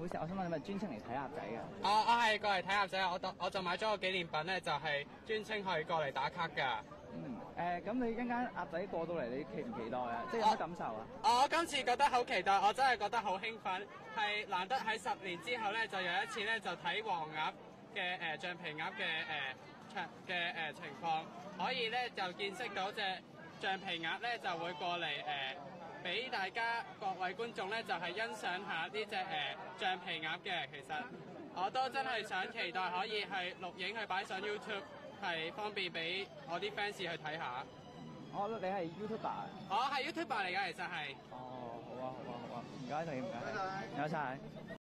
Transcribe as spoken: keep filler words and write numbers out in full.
好意思，我想問你咪專程嚟睇鴨仔嘅？ 我我係過嚟睇鴨仔，我我我就買咗個紀念品咧，就係、是、專程去過嚟打卡㗎。 嗯，誒咁你一間鴨仔過到嚟，你期唔期待啊？即係有乜感受啊？ 我今次覺得好期待，我真係覺得好興奮，係難得喺十年之後咧，就有一次咧就睇黃鴨嘅誒橡皮鴨嘅誒長嘅誒情況，可以咧就見識到隻橡皮鴨咧就會過嚟誒，俾、呃、大家各位觀眾咧就係、是、欣賞下呢隻誒橡皮鴨嘅。其實我都真係想期待可以係錄影去擺上 YouTube。係方便俾我啲 fans 去睇下。 我覺得你係 YouTuber 啊？ 我係 YouTuber 嚟㗎，其實係。 哦，好啊，好啊，好啊，唔該你，唔該。唔該晒。